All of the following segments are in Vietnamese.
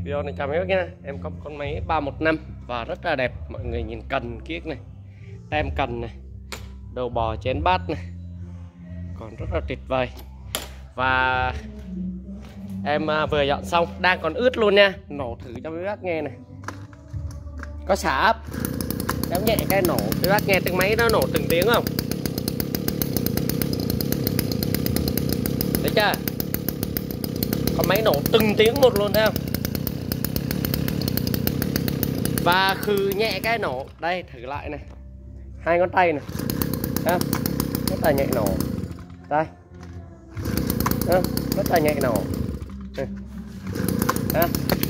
video này chào mấy bác nha. Em có con máy 315 và rất là đẹp. Mọi người nhìn cần kiếc này, tem cần này, đầu bò chén bát này, còn rất là tuyệt vời. Và em vừa dọn xong, đang còn ướt luôn nha. Nổ thử cho mấy bác nghe này. Có xả ấp, kéo nhẹ cái nổ. Mấy bác nghe tiếng máy nó nổ từng tiếng không? Thấy chưa? Con máy nổ từng tiếng một luôn, thấy không? Và khừ nhẹ cái nổ. Đây, thử lại này. Hai ngón tay này, thấy không? Rất là nhẹ nổ. Đây, rất là nhẹ nổ. Đây.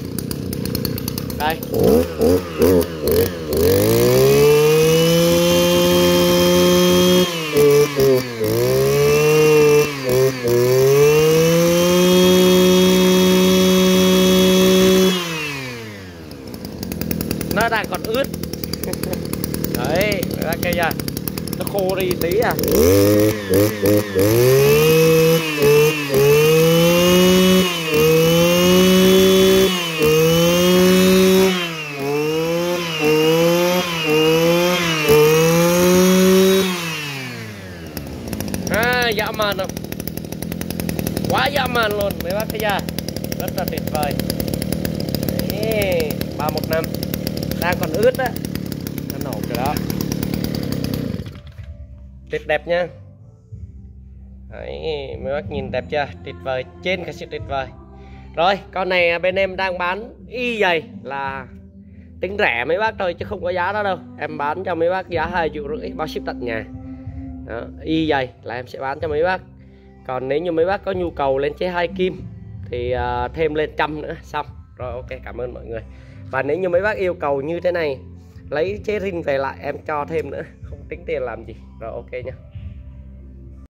Nó đang còn ướt. Đấy, các bác kia chưa? Nó khô đi tí à. Dã man không? Quá dã man luôn mấy bác thấy chưa? Rất là tuyệt vời. Đấy, 315 đang còn ướt á, nó nổ cái đó. Tuyệt đẹp nha. Đấy, mấy bác nhìn đẹp chưa? Tuyệt vời, trên cả sự tuyệt vời. Rồi, con này bên em đang bán y vậy là tính rẻ mấy bác thôi chứ không có giá đó đâu. Em bán cho mấy bác giá 2,5 triệu bao ship tận nhà. Đó, y vậy là em sẽ bán cho mấy bác. Còn nếu như mấy bác có nhu cầu lên chế 2 kim thì thêm lên 100 nữa xong. Rồi ok, cảm ơn mọi người. Và nếu như mấy bác yêu cầu như thế này, lấy chế ring về lại em cho thêm nữa, không tính tiền làm gì. Rồi ok nha.